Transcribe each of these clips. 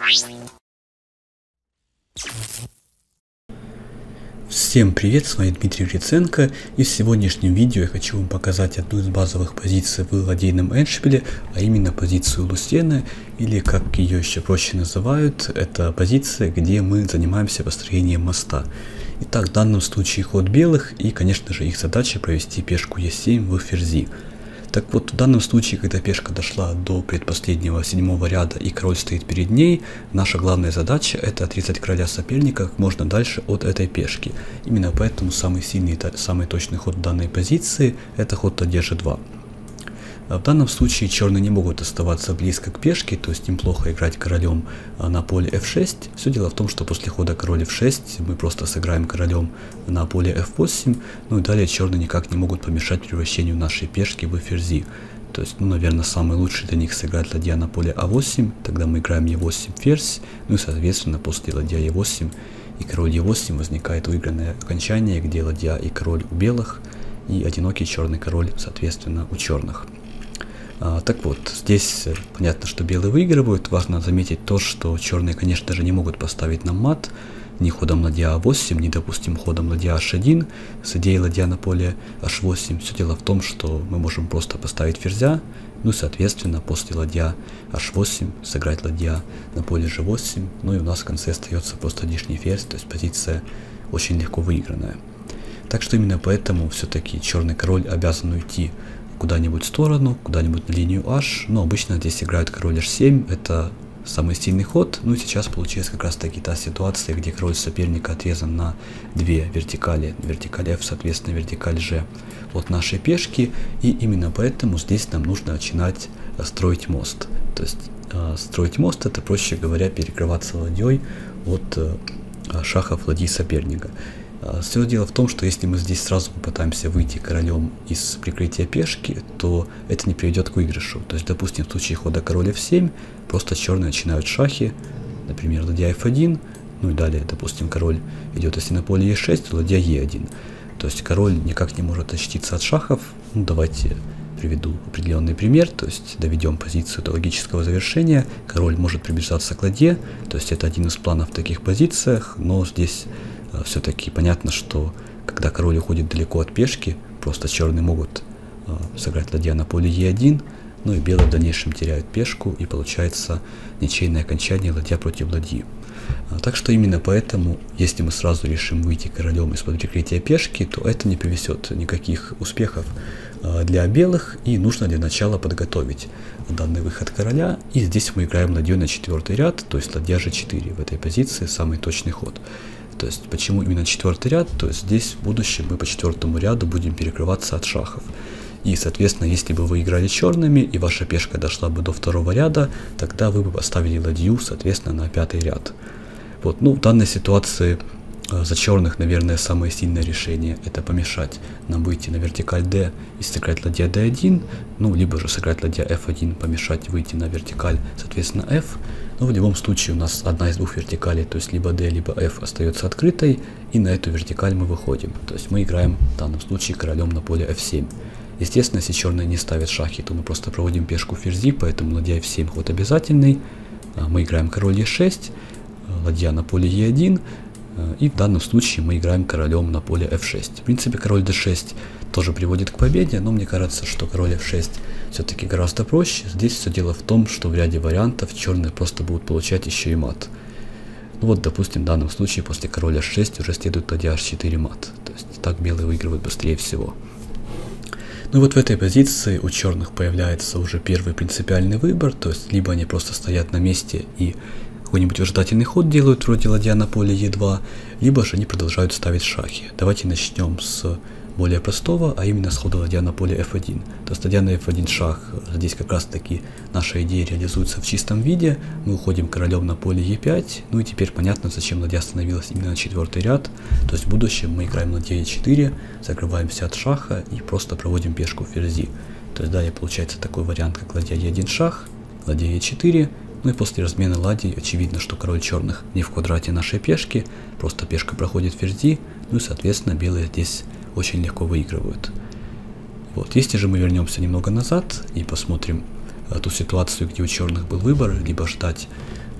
Всем привет, с вами Дмитрий Гриценко, и в сегодняшнем видео я хочу вам показать одну из базовых позиций в ладейном эндшпиле, а именно позицию Лусена, или как ее еще проще называют, это позиция, где мы занимаемся построением моста. Итак, в данном случае ход белых, и конечно же их задача провести пешку Е7 в ферзи. Так вот, в данном случае, когда пешка дошла до предпоследнего седьмого ряда и король стоит перед ней, наша главная задача это отрезать короля соперника как можно дальше от этой пешки. Именно поэтому самый сильный, самый точный ход данной позиции это ход ладья G2. В данном случае черные не могут оставаться близко к пешке, то есть им плохо играть королем на поле f6. Все дело в том, что после хода король f6 мы просто сыграем королем на поле f8, ну и далее черные никак не могут помешать превращению нашей пешки в ферзи. То есть, наверное, самый лучший для них сыграть ладья на поле a8, тогда мы играем e8 ферзь, ну и соответственно после ладья e8 и король e8 возникает выигранное окончание, где ладья и король у белых, и одинокий черный король соответственно у черных. Так вот, здесь понятно, что белые выигрывают. Важно заметить то, что черные, конечно же, не могут поставить нам мат ни ходом ладья А8, ни, допустим, ходом ладья H1 с идеей ладья на поле H8. Все дело в том, что мы можем просто поставить ферзя, ну и, соответственно, после ладья H8 сыграть ладья на поле G8, ну и у нас в конце остается просто лишний ферзь, то есть позиция очень легко выигранная. Так что именно поэтому все-таки черный король обязан уйти куда-нибудь в сторону, куда-нибудь на линию H, но обычно здесь играют король H7, это самый сильный ход, ну и сейчас получилась как раз таки та ситуация, где король соперника отрезан на две вертикали, вертикаль F, соответственно вертикаль G от нашей пешки, и именно поэтому здесь нам нужно начинать строить мост. То есть строить мост это, проще говоря, перекрываться ладьей от шахов ладьи соперника. Все дело в том, что если мы здесь сразу попытаемся выйти королем из прикрытия пешки, то это не приведет к выигрышу. То есть, допустим, в случае хода король f7, просто черные начинают шахи, например, ладья f1, ну и далее, допустим, король идет, если на поле e6, то ладья e1. То есть король никак не может защититься от шахов. Ну, давайте приведу определенный пример, то есть доведем позицию до логического завершения. Король может приближаться к ладье, то есть это один из планов в таких позициях, но здесь все-таки понятно, что когда король уходит далеко от пешки, просто черные могут сыграть ладья на поле e1, ну и белые в дальнейшем теряют пешку, и получается ничейное окончание ладья против ладьи. Так что именно поэтому, если мы сразу решим выйти королем из-под прикрытия пешки, то это не приведет никаких успехов для белых, и нужно для начала подготовить данный выход короля, и здесь мы играем ладьей на четвертый ряд, то есть ладья g4 в этой позиции самый точный ход. То есть почему именно четвертый ряд? То есть здесь в будущем мы по четвертому ряду будем перекрываться от шахов. И соответственно, если бы вы играли черными и ваша пешка дошла бы до второго ряда, тогда вы бы поставили ладью соответственно на пятый ряд. Вот, ну в данной ситуации за черных, наверное, самое сильное решение это помешать нам выйти на вертикаль D и сыграть ладья D1, ну либо же сыграть ладья F1, помешать выйти на вертикаль соответственно F. Но в любом случае у нас одна из двух вертикалей, то есть либо D, либо F остается открытой, и на эту вертикаль мы выходим. То есть мы играем в данном случае королем на поле F7. Естественно, если черные не ставят шахи, то мы просто проводим пешку ферзи, поэтому ладья F7 ход обязательный. Мы играем король E6, ладья на поле E1, и в данном случае мы играем королем на поле F6. В принципе, король D6 тоже приводит к победе, но мне кажется, что король F6 все-таки гораздо проще. Здесь все дело в том, что в ряде вариантов черные просто будут получать еще и мат. Ну вот, допустим, в данном случае после короля H6 уже следует ладья H4 мат. То есть так белые выигрывают быстрее всего. Ну и вот в этой позиции у черных появляется уже первый принципиальный выбор, то есть либо они просто стоят на месте и какой-нибудь ожидательный ход делают, вроде ладья на поле e2, либо же они продолжают ставить шахи. Давайте начнем с более простого, а именно с хода ладья на поле f1. То есть ладья на f1 шах, здесь как раз таки наша идея реализуется в чистом виде. Мы уходим королем на поле e5, ну и теперь понятно, зачем ладья становилась именно на четвертый ряд. То есть в будущем мы играем ладья e4, закрываемся от шаха и просто проводим пешку ферзи. То есть далее получается такой вариант, как ладья e1 шах, ладья e4. Ну и после размена ладей очевидно, что король черных не в квадрате нашей пешки, просто пешка проходит ферзи, ну и соответственно белые здесь очень легко выигрывают. Вот. Если же мы вернемся немного назад и посмотрим ту ситуацию, где у черных был выбор, либо ждать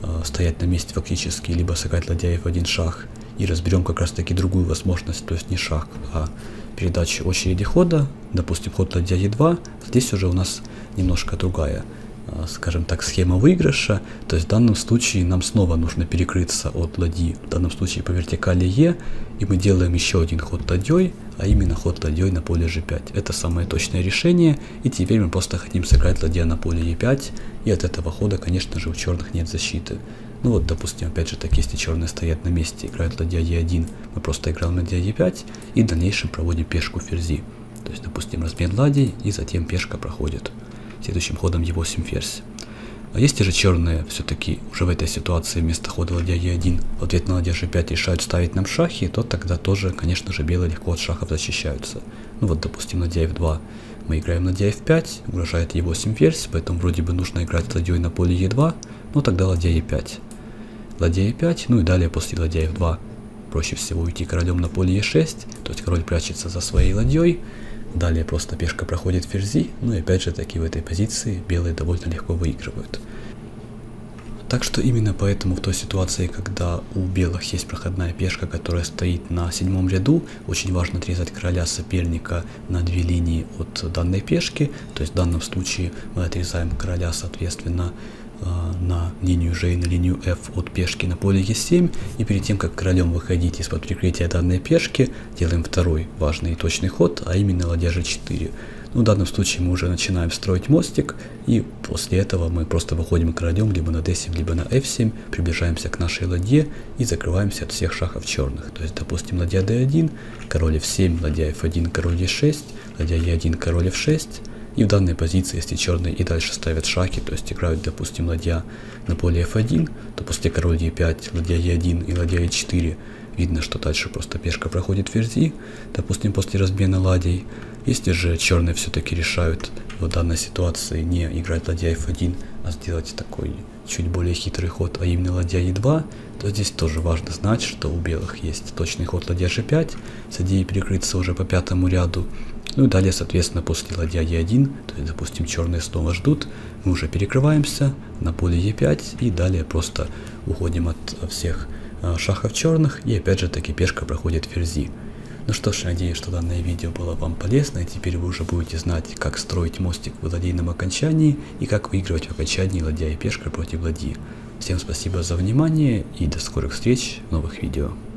стоять на месте фактически, либо сыграть ладья f1 шах. И разберем как раз таки другую возможность, то есть не шах, а передачу очереди хода, допустим, ход ладья e2. Здесь уже у нас немножко другая, скажем так, схема выигрыша. То есть в данном случае нам снова нужно перекрыться от ладьи, в данном случае по вертикали e, и мы делаем еще один ход ладьей, а именно ход ладьей на поле g5. Это самое точное решение, и теперь мы просто хотим сыграть ладья на поле e5, и от этого хода, конечно же, у черных нет защиты. Ну вот, допустим, опять же таки, если черные стоят на месте, играют ладья e1, мы просто играем ладья e5, и в дальнейшем проводим пешку ферзи. То есть, допустим, размен ладей, и затем пешка проходит. Следующим ходом e8 ферзь. А если же черные все-таки уже в этой ситуации вместо хода ладья e1 в ответ на ладья g5 решают ставить нам шахи, то тогда тоже, конечно же, белые легко от шахов защищаются. Ну вот, допустим, ладья f2. Мы играем ладья f5, угрожает e8 ферзь, поэтому вроде бы нужно играть ладьей на поле e2, но тогда ладья e5. Ладья e5, ну и далее после ладья f2 проще всего уйти королем на поле e6, то есть король прячется за своей ладьей, далее просто пешка проходит ферзи, ну и опять же таки в этой позиции белые довольно легко выигрывают. Так что именно поэтому в той ситуации, когда у белых есть проходная пешка, которая стоит на 7-м ряду, очень важно отрезать короля соперника на 2 линии от данной пешки, то есть в данном случае мы отрезаем короля соответственно на линию G и на линию F от пешки на поле E7, и перед тем как королем выходить из-под прикрытия данной пешки, делаем второй важный и точный ход, а именно ладья G4. Ну, в данном случае мы уже начинаем строить мостик, и после этого мы просто выходим королем либо на D7, либо на F7, приближаемся к нашей ладье и закрываемся от всех шахов черных. То есть, допустим, ладья D1, король F7, ладья F1, король E6, ладья E1, король F6. И в данной позиции, если черные и дальше ставят шахи, то есть играют, допустим, ладья на поле f1, то после король e5, ладья e1 и ладья e4 видно, что дальше просто пешка проходит ферзи, допустим, после размена ладей. Если же черные все-таки решают в данной ситуации не играть ладья f1, а сделать такой чуть более хитрый ход, а именно ладья e2, то здесь тоже важно знать, что у белых есть точный ход ладья g5, с идеей перекрыться уже по 5-му ряду. Ну и далее, соответственно, после ладья e1, то есть, допустим, черные снова ждут, мы уже перекрываемся на поле e5 и далее просто уходим от всех шахов черных, и опять же таки пешка проходит ферзи. Ну что ж, надеюсь, что данное видео было вам полезно, и теперь вы уже будете знать, как строить мостик в ладейном окончании и как выигрывать в окончании ладья и пешка против ладьи. Всем спасибо за внимание и до скорых встреч в новых видео.